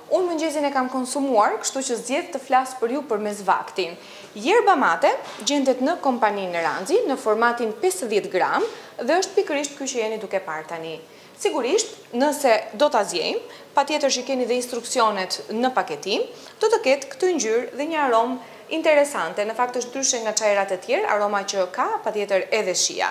Unë mëngjesin e kam konsumuar, kështu që zgjedh të flas për ju përmes vaktin. Yerba mate gjendet në kompaninë Neranzi në formatin 50 gram dhe është pikërisht ky që jeni duke parë tani. Sigurisht, nëse do ta zgjejmë, patjetër që keni dhe instruksionet në paketim, do të ketë këtë ngjyrë dhe një aromë interesante. Në fakt është ndryshe nga çajrat e tjerë, aroma që ka patjetër edhe shija.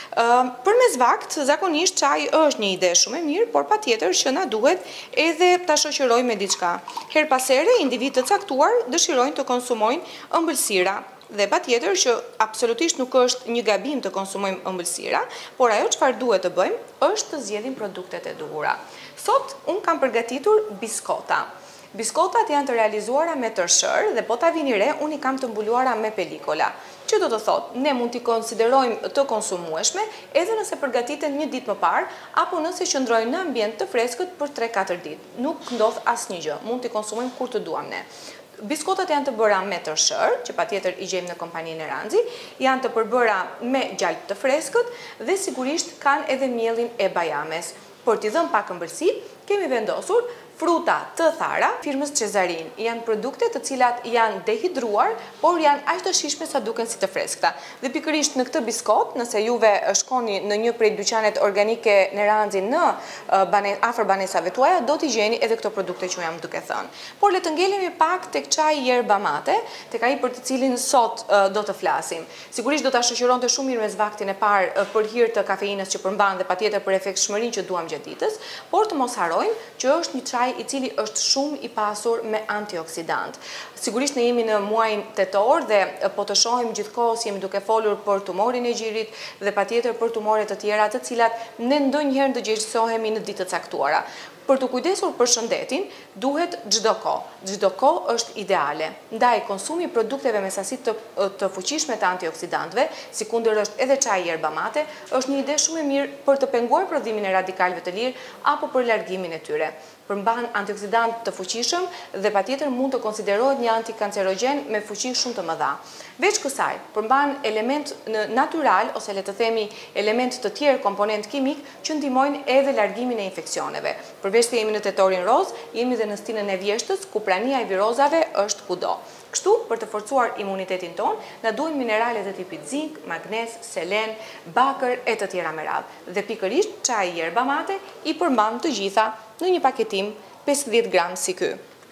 Përmes vakt, zakonisht çaji është një ide shumë e mirë, por patjetër që na duhet edhe ta shoqërojmë me diçka. Her pas here, individë të caktuar dëshirojnë të konsumojnë ëmbëlsira. Dhe patjetër që absolutisht nuk është një gabim të konsumojmë ëmbëlsira, por ajo çfarë duhet të bëjmë është të zgjedhim produktet e duhura. Sot unë kam përgatitur biskota. Biskotat janë të realizuara me tërshër dhe po ta vini re, unë i kam të mbuluara me pelikola. Që do të thotë, ne mund t'i konsiderojmë të konsumueshme edhe nëse përgatiten një ditë më parë apo nëse qëndrojnë në ambient të freskët për 3-4 ditë. Nuk ndodh asnjë gjë, mund t'i konsumojmë kur të duam ne. Biskotat janë të bëra me tërshër, që patjetër i gjejmë në kompaninë Neranzi, janë të përbëra me gjalp të freskët dhe sigurisht kanë edhe mielin e bajames. Por t'i dhëm pak ëmbëlsi, kemi vendosur fruta të thara, firmës Cesarin. Janë produkte të cilat janë dehidruar, por janë aq të shijshme sa duken si të freskëta. Dhe pikërisht në këtë biskot, nëse juve shkoni në një prej dyqanet organike Neranzi në afër banesave tuaja, do t'i gjeni edhe këto produkte që jam duke thënë. Por le të ngelemi pak tek çaji yerba mate, tek ai për të cilin sot do të flasim. Sigurisht do ta shoqëronte shumë mirë me vaktin e parë për hir të kafeinës që përmban dhe patjetër për efektshmërinë që duam gjatë ditës, por të mos harrojmë që është një çaj i cili është shumë i pasur me antioksidant. Sigurisht ne jemi në muajin tetor dhe po të shohim gjithkohës jemi duke folur për tumorin e gjirit dhe patjetër për tumore të tjera të cilat ne ndonjëherë ndërgjegjësohemi në ditë të caktuara. Për të kujdesur për shëndetin, duhet çdo kohë. Çdo kohë është ideale. Ndaj konsumi produkteve me sasi të fuqishme të antioksidantëve, sikundër është edhe çaji yerba mate, është një ide shumë e mirë për të penguar prodhimin e radikalëve të lirë apo për largimin e tyre. Përmban antioksidant të fuqishëm dhe patjetër mund të konsiderohet një antikancerogen me fuqi shumë të mëdha. Veç kësaj, përmban element natyral ose le të themi element të tjerë komponent kimik që ndihmojnë edhe largimin e infeksioneve. Përveç se jemi në tetorin roz, jemi dhe në stinën e vjeshtës ku prania e virozave është kudo. Kështu, për të forcuar imunitetin ton, na duhen mineralet e tipit zink, magnez, selen, bakër e të tjera me radhë. Dhe pikërisht çaji yerba mate i përmban të gjitha në një paketim 50 gram si ky.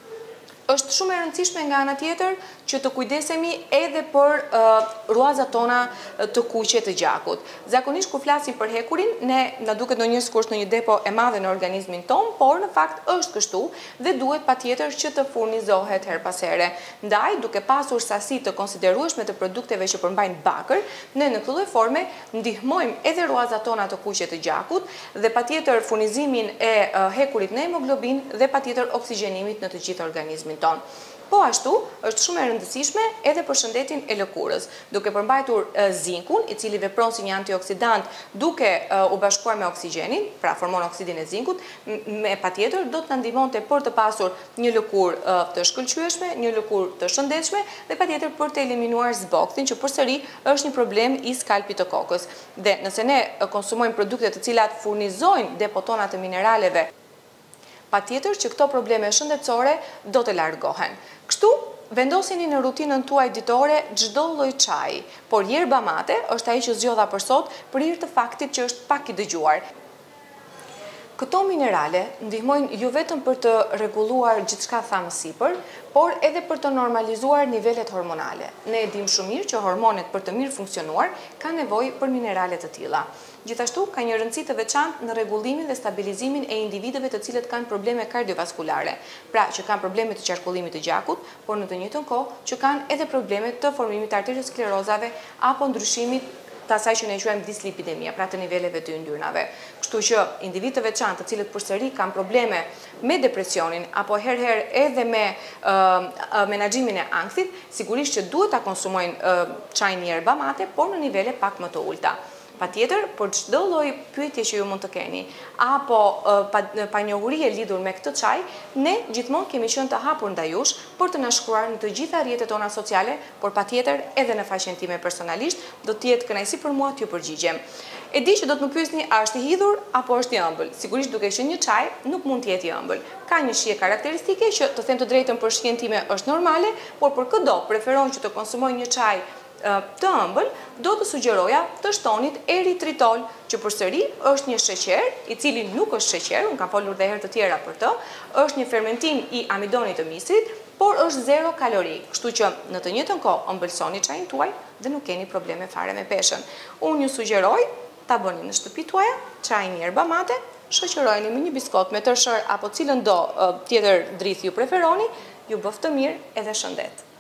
Është shumë e rëndësishme nga ana tjetër që të kujdesemi edhe për ruazat tona të kuqe të gjakut. Zakonisht kur flasim për hekurin, ne na duket ndonjëherë sikur është në një depo e madhe në organizmin ton, por në fakt është kështu dhe duhet patjetër që të furnizohet her pas here. Ndaj, duke pasur sasi të konsiderueshme të produkteve që përmbajnë bakër, ne në këtë lloj forme ndihmojmë edhe ruazat tona të kuqe të gjakut dhe patjetër furnizimin e hekurit në hemoglobin dhe patjetër oksigenimit në të gjithë organizmin ton. Po ashtu, është shumë e rëndësishme edhe për shëndetin e lëkurës, duke përmbajtur zinkun, i cili vepron si një antioksidant duke u bashkuar me oksigjenin, pra formon oksidin e zinkut, me patjetër do të na ndihmonte për të pasur një lëkurë të shkëlqyeshme, një lëkurë të shëndetshme dhe patjetër për të eliminuar zboktin, që përsëri është një problem i skalpit të kokës. Dhe nëse ne konsumojmë produkte të cilat furnizojnë depotonat e mineraleve, patjetër që këto probleme shëndetësore do të largohen. Kështu, vendosini në rutinën tuaj ditore çdo lloj çaji, por yerba mate është ai që zgjodha për sot për hir të faktit që është pak i dëgjuar. Këto minerale ndihmojnë jo vetëm për të rregulluar gjithçka thamë sipër, por edhe për të normalizuar nivelet hormonale. Ne e dimë shumë mirë që hormonet për të mirë funksionuar kanë nevojë për minerale të tilla. Gjithashtu ka një rëndësi të veçantë në rregullimin dhe stabilizimin e individëve të cilët kanë probleme kardiovaskulare, pra që kanë probleme të qarkullimit të gjakut, por në të njëjtën kohë që kanë edhe probleme të formimit të arteriosklerozave apo ndryshimit të asaj që ne quajmë dislipidemia, pra të niveleve të yndyrnave. Kështu që individë të veçantë të cilët përsëri kanë probleme me depresionin apo herëherë edhe me menaxhimin e ankthit, sigurisht që duhet ta konsumojnë çajin yerba mate, por në nivele pak më të ulta. Patjetër, për çdo lloj pyetje që ju mund të keni, apo panjohurie lidhur me këtë çaj, ne gjithmonë kemi qenë të hapur ndaj jush për të na shkruar në të gjitha rrjetet tona sociale, por patjetër edhe në faqen time personalisht, do të jetë kënaqësi për mua t'ju përgjigjem. E di që do të më pyesni, a është i hidhur apo është i ëmbël? Sigurisht duke qenë një çaj, nuk mund të jetë i ëmbël. Ka një shije karakteristike që, të them të drejtën, për shijen time është normale, por për kudo preferon që të konsumoj një çaj të ëmbël, do të sugjeroja të shtonit eritritol, që përsëri është një sheqer, i cili nuk është sheqer, unë kam folur dhe herë të tjera për të, është një fermentim i amidonit të misrit, por është 0 kalori, kështu që në të njëjtën kohë ëmbëlsoni çajin tuaj dhe nuk keni probleme fare me peshën. Unë ju sugjeroj ta bëni në shtëpi tuaja çajin yerba mate, shoqërojeni me një biskot me tërshër apo cilën do tjetër drithë ju preferoni, ju bëf të mirë edhe shëndet.